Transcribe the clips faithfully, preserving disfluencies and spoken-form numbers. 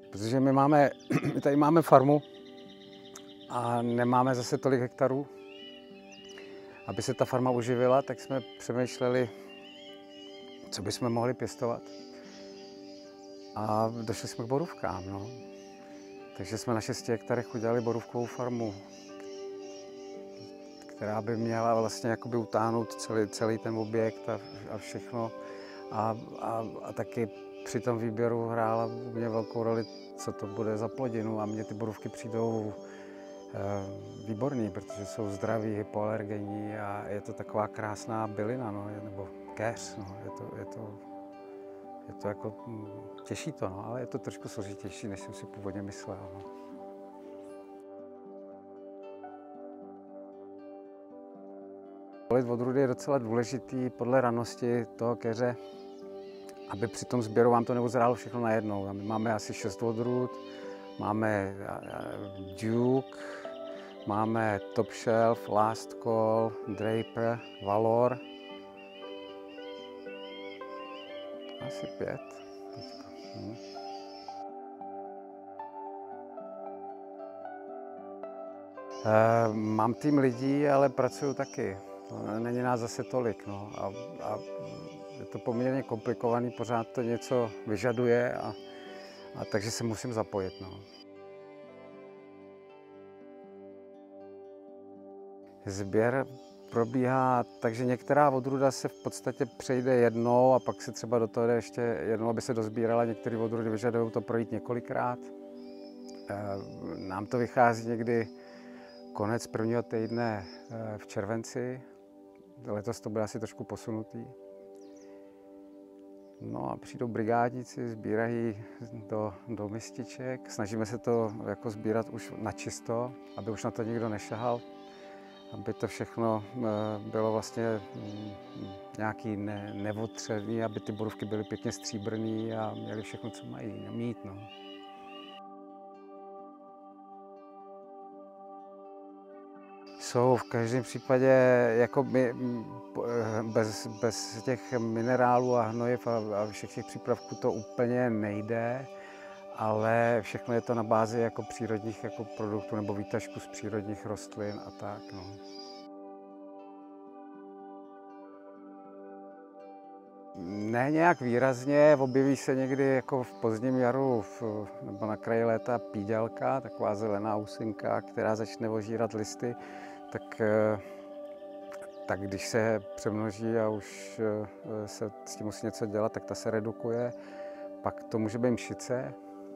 Protože my máme, my tady máme farmu a nemáme zase tolik hektarů. Aby se ta farma uživila, tak jsme přemýšleli, co bychom mohli pěstovat. A došli jsme k borůvkám, no. Takže jsme na šesti hektarech udělali borůvkovou farmu, která by měla vlastně jakoby utáhnout celý, celý ten objekt a, a všechno. A, a, a taky při tom výběru hrála u mě velkou roli, co to bude za plodinu. A mně ty borůvky přijdou e, výborný, protože jsou zdraví, hypoalergenní a je to taková krásná bylina, no, nebo keř. No. Je to, je to, je to jako, těší to, no, ale je to trošku složitější, než jsem si původně myslel. No. Volit odrůdy je docela důležitý podle ranosti toho keře, aby při tom sběru vám to neuzrálo všechno najednou. A my máme asi šest odrůd, máme Duke, máme Top Shelf, Last Call, Draper, Valor. Asi pět. Hm. E, mám tým lidí, ale pracuju taky. Není nás zase tolik, no. a, a je to poměrně komplikovaný, pořád to něco vyžaduje, a, a takže se musím zapojit. No. Sběr probíhá tak, že některá odrůda se v podstatě přejde jednou a pak se třeba do toho jde ještě jednou, aby se dozbírala. Některé odrůdy vyžadují to projít několikrát. Nám to vychází někdy konec prvního týdne v červenci. Letos to bude asi trošku posunutý. No a přijdou brigádníci, sbírají do, do mističek. Snažíme se to jako sbírat už na čisto, aby už na to nikdo nešahal. Aby to všechno bylo vlastně nějaký ne, neotřelý, aby ty borůvky byly pěkně stříbrný a měly všechno, co mají mít. No. Jsou v každém případě, jako my, bez, bez těch minerálů a hnojiv a, a všech těch přípravků to úplně nejde, ale všechno je to na bázi jako přírodních jako produktů nebo výtažků z přírodních rostlin a tak. No. Ne nějak výrazně, objeví se někdy jako v pozdním jaru v, nebo na kraji léta pídělka, taková zelená husinka, která začne ožírat listy, tak, tak když se přemnoží a už se s tím musí něco dělat, tak ta se redukuje. Pak to může být mšice.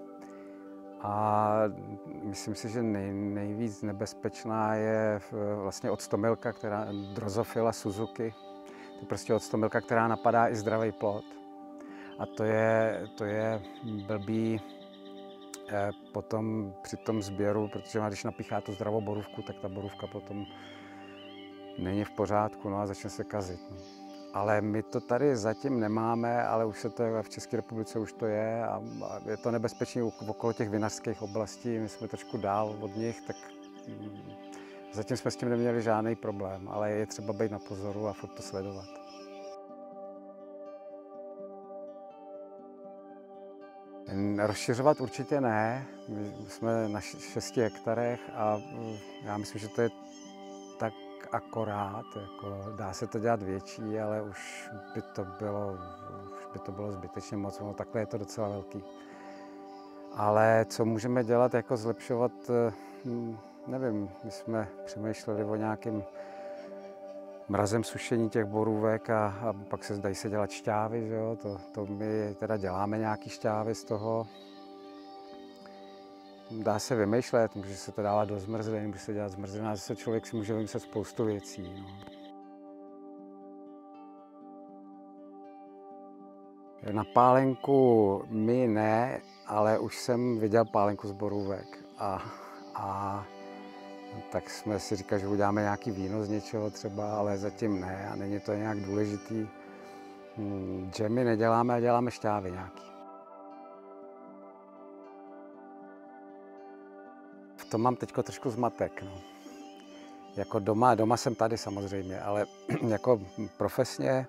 A myslím si, že nej, nejvíc nebezpečná je vlastně octomilka, která Drosophila Suzuki. To je prostě octomilka, která napadá i zdravý plod. A to je, to je blbý eh, potom při tom sběru, protože když napíchá tu zdravou borůvku, tak ta borůvka potom není v pořádku, no a začne se kazit. No. Ale my to tady zatím nemáme, ale už se to v České republice už to je a je to nebezpečné okolo těch vinařských oblastí. My jsme trošku dál od nich, tak zatím jsme s tím neměli žádný problém, ale je třeba být na pozoru a furt to sledovat. Rozšiřovat určitě ne. My jsme na šesti hektarech a já myslím, že to je tak akorát. Jako dá se to dělat větší, ale už by to bylo, už by to bylo zbytečně moc. No, takhle je to docela velký. Ale co můžeme dělat, jako zlepšovat, nevím, my jsme přemýšleli o nějakém mrazem sušení těch borůvek a, a pak se dají se dělat šťávy, že jo? To, to my teda děláme nějaký šťávy z toho. Dá se vymýšlet, může se to dávat do zmrzlin, může se dělat zmrzlina, zase člověk si může vymyslet spoustu věcí. No. Na pálenku my ne, ale už jsem viděl pálenku z borůvek a, a tak jsme si říkali, že uděláme nějaký víno z něčeho třeba, ale zatím ne a není to nějak důležitý. Džemy neděláme a děláme šťávy nějaký. V tom mám teď trošku zmatek. No. Jako doma, doma jsem tady samozřejmě, ale jako profesně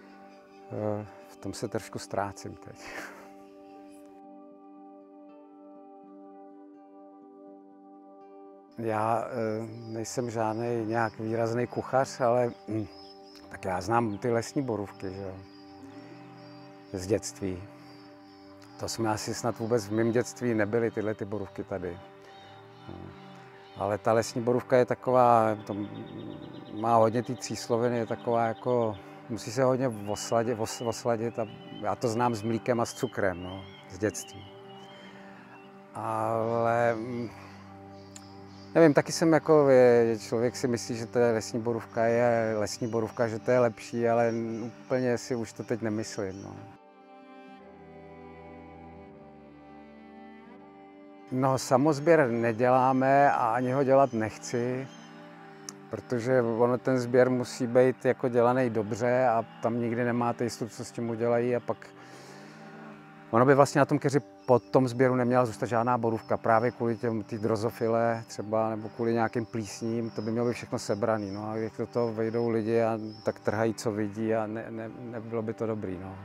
v tom se trošku ztrácím teď. Já e, nejsem žádný nějak výrazný kuchař, ale hm, tak já znám ty lesní borůvky, že jo, z dětství. To jsme asi snad vůbec v mém dětství nebyly tyhle ty borůvky tady. No. Ale ta lesní borůvka je taková, to má hodně ty třísloviny, je taková jako, musí se hodně osladit, os, osladit a já to znám s mlíkem a s cukrem, no, z dětství. Ale nevím, taky jsem jako, člověk si myslí, že ta lesní borůvka je lesní borůvka, že to je lepší, ale úplně si už to teď nemyslím. No. No, samosběr neděláme a ani ho dělat nechci, protože ono ten sběr musí být jako dělaný dobře a tam nikdy nemáte jistotu, co s tím udělají a pak ono by vlastně na tom keři po tom sběru neměla zůstat žádná borůvka, právě kvůli těm ty drozofile třeba nebo kvůli nějakým plísním, to by mělo být všechno sebraný. No a jak do toho vejdou lidi a tak trhají, co vidí a ne, ne, nebylo by to dobrý. No.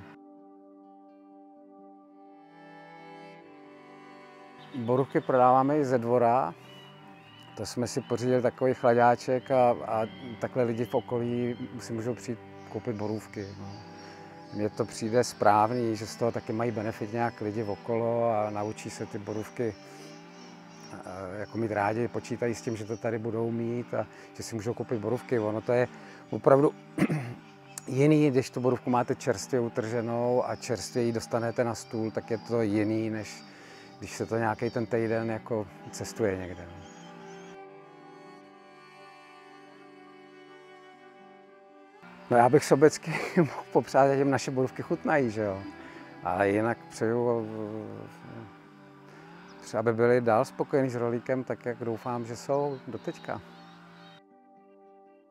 Borůvky prodáváme i ze dvora. To jsme si pořídili takový chladáček a, a takhle lidi v okolí si můžou přijít koupit borůvky. No. Mně to přijde správný, že z toho taky mají benefit nějak lidi okolo a naučí se ty borůvky jako mít rádi, počítají s tím, že to tady budou mít a že si můžou koupit borůvky. Ono to je opravdu jiný, když tu borůvku máte čerstvě utrženou a čerstvě ji dostanete na stůl, tak je to jiný, než když se to nějaký ten týden jako cestuje někde. No já bych sobecky mohl popřát, že těm naše borůvky chutnají, že jo. Ale jinak přeju, třeba aby byli dál spokojení s rolíkem, tak jak doufám, že jsou doteďka.